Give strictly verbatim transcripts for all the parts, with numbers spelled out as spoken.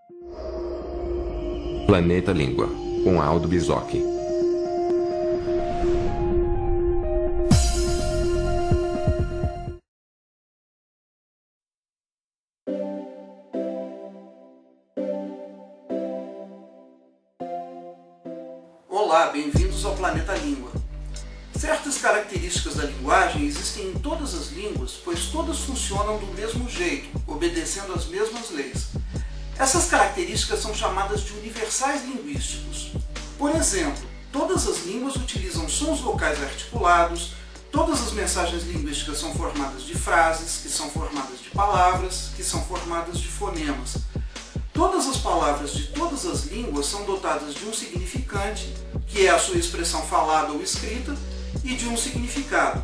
Planeta Língua, com Aldo Bisocchi. Olá, bem-vindos ao Planeta Língua. Certas características da linguagem existem em todas as línguas, pois todas funcionam do mesmo jeito, obedecendo às mesmas leis. Essas características são chamadas de universais linguísticos. Por exemplo, todas as línguas utilizam sons vocais articulados, todas as mensagens linguísticas são formadas de frases, que são formadas de palavras, que são formadas de fonemas. Todas as palavras de todas as línguas são dotadas de um significante, que é a sua expressão falada ou escrita, e de um significado.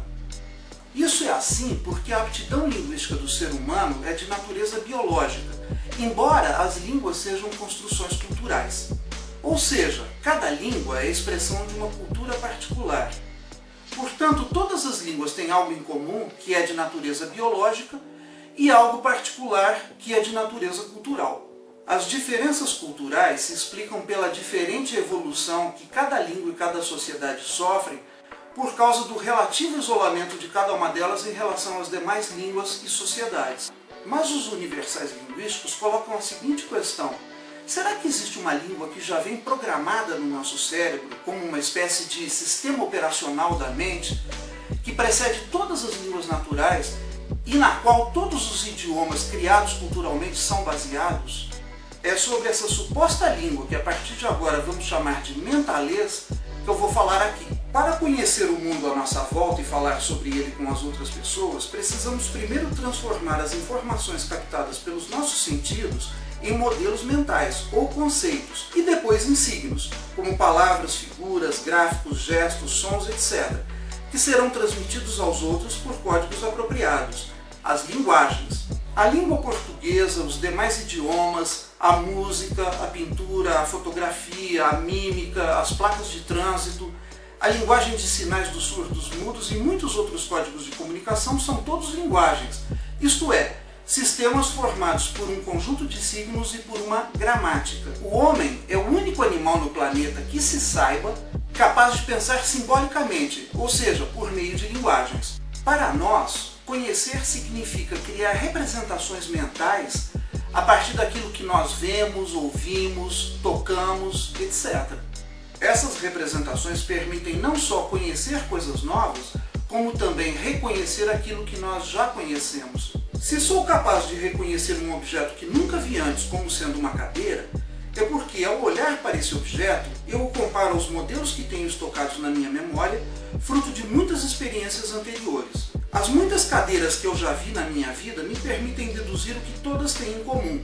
Isso é assim porque a aptidão linguística do ser humano é de natureza biológica, embora as línguas sejam construções culturais. Ou seja, cada língua é a expressão de uma cultura particular. Portanto, todas as línguas têm algo em comum, que é de natureza biológica, e algo particular, que é de natureza cultural. As diferenças culturais se explicam pela diferente evolução que cada língua e cada sociedade sofrem por causa do relativo isolamento de cada uma delas em relação às demais línguas e sociedades. Mas os universais linguísticos colocam a seguinte questão: será que existe uma língua que já vem programada no nosso cérebro como uma espécie de sistema operacional da mente que precede todas as línguas naturais e na qual todos os idiomas criados culturalmente são baseados? É sobre essa suposta língua, que a partir de agora vamos chamar de mentalês, que eu vou falar aqui. Para conhecer o mundo à nossa volta e falar sobre ele com as outras pessoas, precisamos primeiro transformar as informações captadas pelos nossos sentidos em modelos mentais ou conceitos, e depois em signos, como palavras, figuras, gráficos, gestos, sons, etcétera, que serão transmitidos aos outros por códigos apropriados, as linguagens. A língua portuguesa, os demais idiomas, a música, a pintura, a fotografia, a mímica, as placas de trânsito, a linguagem de sinais dos surdos mudos e muitos outros códigos de comunicação são todos linguagens, isto é, sistemas formados por um conjunto de signos e por uma gramática. O homem é o único animal no planeta que se saiba capaz de pensar simbolicamente, ou seja, por meio de linguagens. Para nós, conhecer significa criar representações mentais a partir daquilo que nós vemos, ouvimos, tocamos, etcétera. Essas representações permitem não só conhecer coisas novas, como também reconhecer aquilo que nós já conhecemos. Se sou capaz de reconhecer um objeto que nunca vi antes como sendo uma cadeira, é porque ao olhar para esse objeto, eu o comparo aos modelos que tenho estocados na minha memória, fruto de muitas experiências anteriores. As muitas cadeiras que eu já vi na minha vida me permitem deduzir o que todas têm em comum: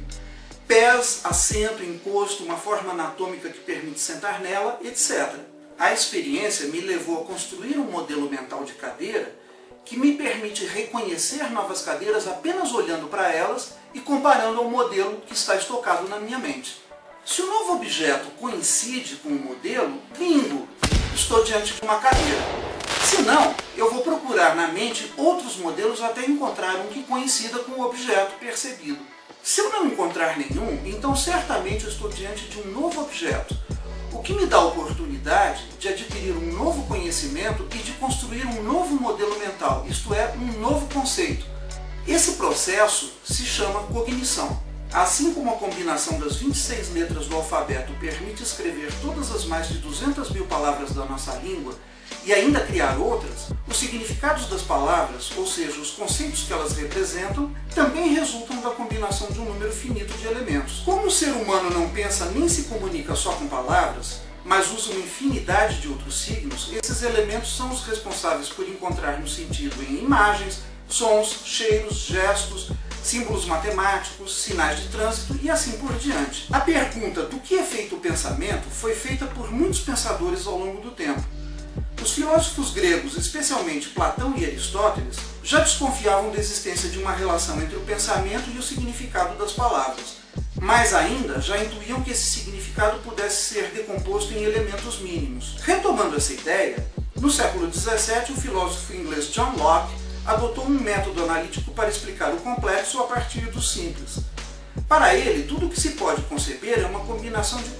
pés, assento, encosto, uma forma anatômica que permite sentar nela, etcétera. A experiência me levou a construir um modelo mental de cadeira que me permite reconhecer novas cadeiras apenas olhando para elas e comparando ao modelo que está estocado na minha mente. Se o novo objeto coincide com o modelo, bingo! Estou diante de uma cadeira. Se não, eu vou procurar na mente outros modelos até encontrar um que coincida com o objeto percebido. Se eu não encontrar nenhum, então certamente eu estou diante de um novo objeto, o que me dá a oportunidade de adquirir um novo conhecimento e de construir um novo modelo mental, isto é, um novo conceito. Esse processo se chama cognição. Assim como a combinação das vinte e seis letras do alfabeto permite escrever todas as mais de duzentas mil palavras da nossa língua e ainda criar outras, os significados das palavras, ou seja, os conceitos que elas representam, também resultam da combinação de um número finito de elementos. Como o ser humano não pensa nem se comunica só com palavras, mas usa uma infinidade de outros signos, esses elementos são os responsáveis por encontrarmos sentido em imagens, sons, cheiros, gestos, símbolos matemáticos, sinais de trânsito e assim por diante. A pergunta do que é feito o pensamento foi feita por muitos pensadores ao longo do tempo. Os filósofos gregos, especialmente Platão e Aristóteles, já desconfiavam da existência de uma relação entre o pensamento e o significado das palavras. Mais ainda, já intuíam que esse significado pudesse ser decomposto em elementos mínimos. Retomando essa ideia, no século dezessete, o filósofo inglês John Locke adotou um método analítico para explicar o complexo a partir do simples. Para ele, tudo o que se pode conceber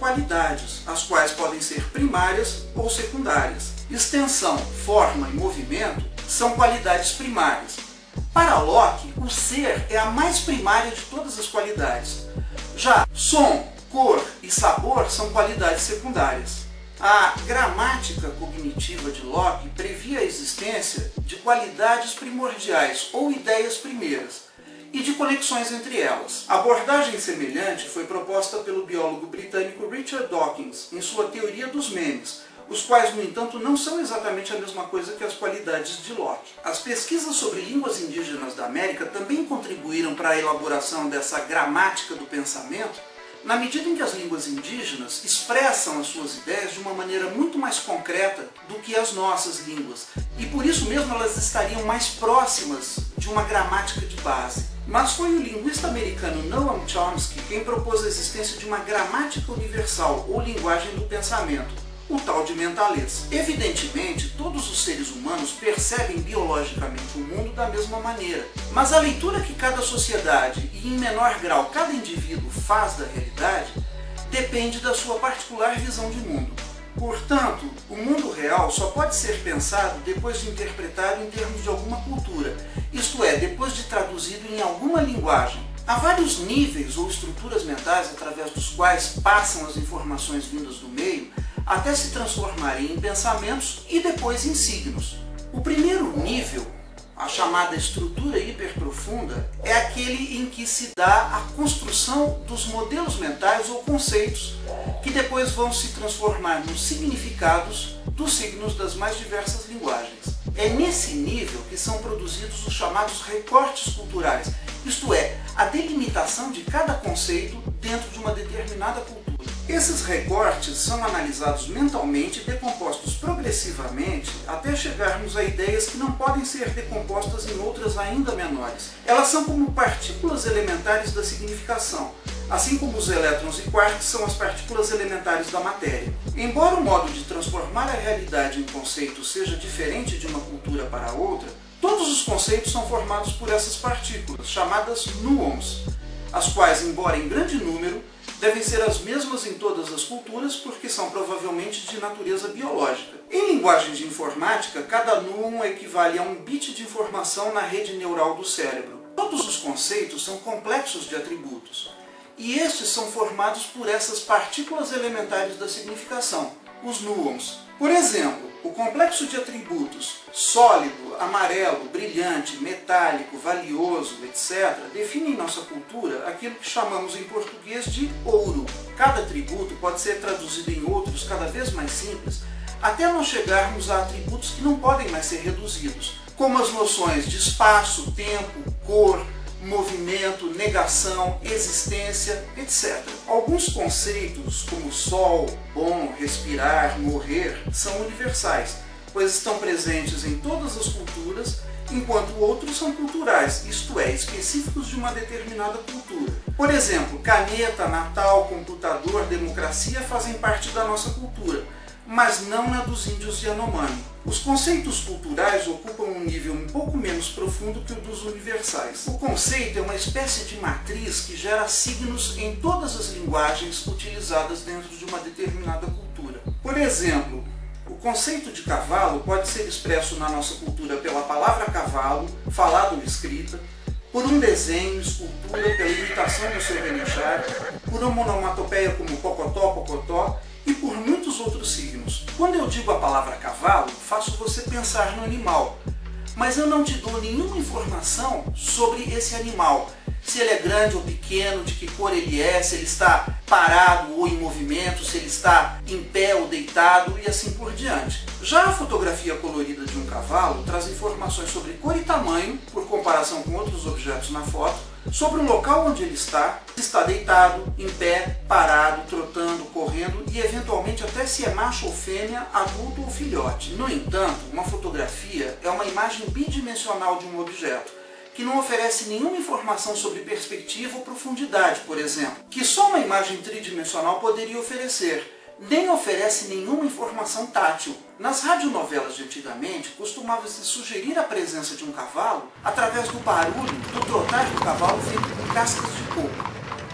qualidades, as quais podem ser primárias ou secundárias. Extensão, forma e movimento são qualidades primárias. Para Locke, o ser é a mais primária de todas as qualidades. Já som, cor e sabor são qualidades secundárias. A gramática cognitiva de Locke previa a existência de qualidades primordiais ou ideias primeiras e de conexões entre elas. A abordagem semelhante foi proposta pelo biólogo britânico Richard Dawkins em sua teoria dos memes, os quais, no entanto, não são exatamente a mesma coisa que as qualidades de Locke. As pesquisas sobre línguas indígenas da América também contribuíram para a elaboração dessa gramática do pensamento, na medida em que as línguas indígenas expressam as suas ideias de uma maneira muito mais concreta do que as nossas línguas, e por isso mesmo elas estariam mais próximas de uma gramática de base. Mas foi o linguista americano Noam Chomsky quem propôs a existência de uma gramática universal ou linguagem do pensamento, o tal de mentalês. Evidentemente, todos os seres humanos percebem biologicamente o mundo da mesma maneira, mas a leitura que cada sociedade e, em menor grau, cada indivíduo faz da realidade depende da sua particular visão de mundo. Portanto, o mundo real só pode ser pensado depois de interpretado em termos de alguma cultura, isto é, depois de traduzido em alguma linguagem. Há vários níveis ou estruturas mentais através dos quais passam as informações vindas do meio até se transformarem em pensamentos e depois em signos. O primeiro nível, a chamada estrutura hiperprofunda, é aquele em que se dá a construção dos modelos mentais ou conceitos que depois vão se transformar nos significados dos signos das mais diversas linguagens. É nesse nível que são produzidos os chamados recortes culturais, isto é, a delimitação de cada conceito dentro de uma determinada cultura. Esses recortes são analisados mentalmente e decompostos progressivamente até chegarmos a ideias que não podem ser decompostas em outras ainda menores. Elas são como partículas elementares da significação, assim como os elétrons e quarks são as partículas elementares da matéria. Embora o modo de transformar a realidade em conceito seja diferente de uma cultura para outra, todos os conceitos são formados por essas partículas, chamadas nuons, as quais, embora em grande número, devem ser as mesmas em todas as culturas porque são provavelmente de natureza biológica. Em linguagem de informática, cada nuon equivale a um bit de informação na rede neural do cérebro. Todos os conceitos são complexos de atributos, e estes são formados por essas partículas elementares da significação, os nuons. Por exemplo, o complexo de atributos sólido, amarelo, brilhante, metálico, valioso, etcétera define em nossa cultura aquilo que chamamos em português de ouro. Cada atributo pode ser traduzido em outros cada vez mais simples, até nós chegarmos a atributos que não podem mais ser reduzidos, como as noções de espaço, tempo, cor, movimento, negação, existência, etcétera. Alguns conceitos, como sol, bom, respirar, morrer, são universais, pois estão presentes em todas as culturas, enquanto outros são culturais, isto é, específicos de uma determinada cultura. Por exemplo, caneta, Natal, computador, democracia fazem parte da nossa cultura, mas não na dos índios Yanomami. Os conceitos culturais ocupam um nível um pouco menos profundo que o dos universais. O conceito é uma espécie de matriz que gera signos em todas as linguagens utilizadas dentro de uma determinada cultura. Por exemplo, o conceito de cavalo pode ser expresso na nossa cultura pela palavra cavalo, falada ou escrita, por um desenho, escultura, pela imitação do seu relinchar, por uma onomatopeia como pocotó, pocotó, e por muitos outros signos. Quando eu digo a palavra cavalo, faço você pensar no animal, mas eu não te dou nenhuma informação sobre esse animal, se ele é grande ou pequeno, de que cor ele é, se ele está parado ou em movimento, se ele está em pé ou deitado e assim por diante. Já a fotografia colorida de um cavalo traz informações sobre cor e tamanho, por comparação com outros objetos na foto, sobre o local onde ele está, se está deitado, em pé, parado, trotando, correndo e eventualmente até se é macho ou fêmea, adulto ou filhote. No entanto, uma fotografia é uma imagem bidimensional de um objeto, que não oferece nenhuma informação sobre perspectiva ou profundidade, por exemplo, que só uma imagem tridimensional poderia oferecer. Nem oferece nenhuma informação tátil. Nas radionovelas de antigamente, costumava-se sugerir a presença de um cavalo através do barulho do trotar do cavalo feito com cascas de coco.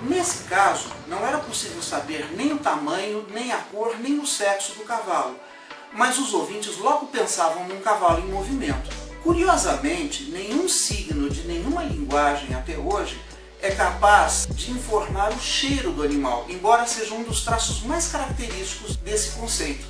Nesse caso, não era possível saber nem o tamanho, nem a cor, nem o sexo do cavalo, mas os ouvintes logo pensavam num cavalo em movimento. Curiosamente, nenhum signo de nenhuma linguagem até hoje é capaz de informar o cheiro do animal, embora seja um dos traços mais característicos desse conceito.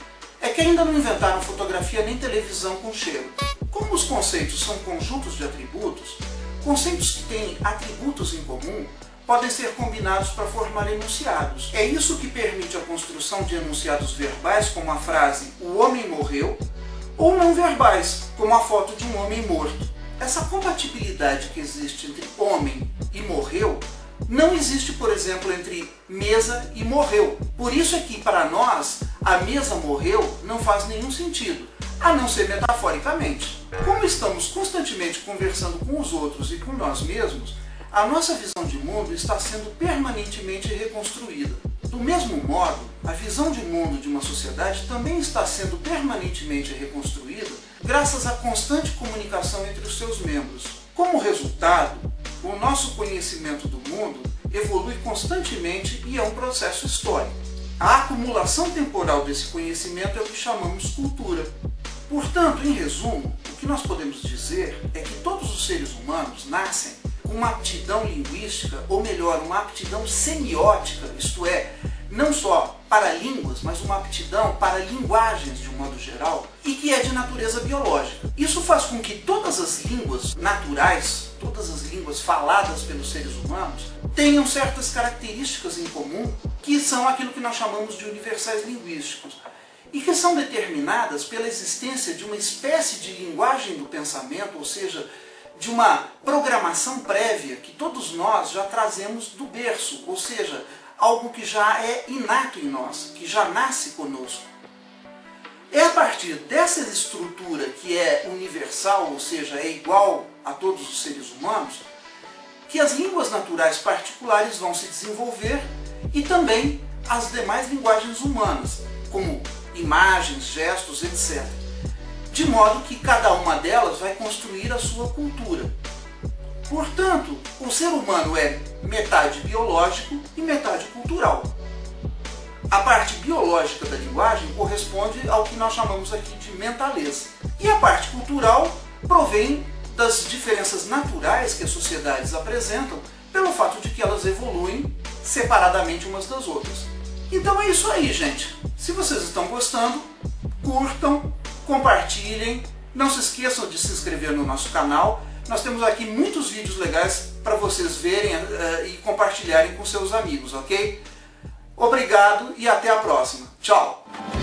É que ainda não inventaram fotografia nem televisão com cheiro. Como os conceitos são conjuntos de atributos, conceitos que têm atributos em comum podem ser combinados para formar enunciados. É isso que permite a construção de enunciados verbais, como a frase "o homem morreu", ou não verbais, como a foto de um homem morto. Essa compatibilidade que existe entre homem e morreu não existe, por exemplo, entre mesa e morreu. Por isso é que, para nós, a mesa morreu não faz nenhum sentido, a não ser metaforicamente. Como estamos constantemente conversando com os outros e com nós mesmos, a nossa visão de mundo está sendo permanentemente reconstruída. Do mesmo modo, a visão de mundo de uma sociedade também está sendo permanentemente reconstruída graças à constante comunicação entre os seus membros. Como resultado, o nosso conhecimento do mundo evolui constantemente e é um processo histórico. A acumulação temporal desse conhecimento é o que chamamos cultura. Portanto, em resumo, o que nós podemos dizer é que todos os seres humanos nascem com uma aptidão linguística, ou melhor, uma aptidão semiótica, isto é, não só para línguas, mas uma aptidão para linguagens de um modo geral, e que é de natureza biológica. Isso faz com que todas as línguas naturais, todas as línguas faladas pelos seres humanos, tenham certas características em comum, que são aquilo que nós chamamos de universais linguísticos, e que são determinadas pela existência de uma espécie de linguagem do pensamento, ou seja, de uma programação prévia que todos nós já trazemos do berço, ou seja, algo que já é inato em nós, que já nasce conosco. É a partir dessa estrutura que é universal, ou seja, é igual a todos os seres humanos, que as línguas naturais particulares vão se desenvolver e também as demais linguagens humanas, como imagens, gestos, etcétera. De modo que cada uma delas vai construir a sua cultura. Portanto, o ser humano é metade biológico e metade cultural. A parte biológica da linguagem corresponde ao que nós chamamos aqui de mentaleza. E a parte cultural provém das diferenças naturais que as sociedades apresentam pelo fato de que elas evoluem separadamente umas das outras. Então é isso aí, gente. Se vocês estão gostando, curtam, compartilhem, não se esqueçam de se inscrever no nosso canal. Nós temos aqui muitos vídeos legais para vocês verem uh, e compartilharem com seus amigos, ok? Obrigado e até a próxima. Tchau!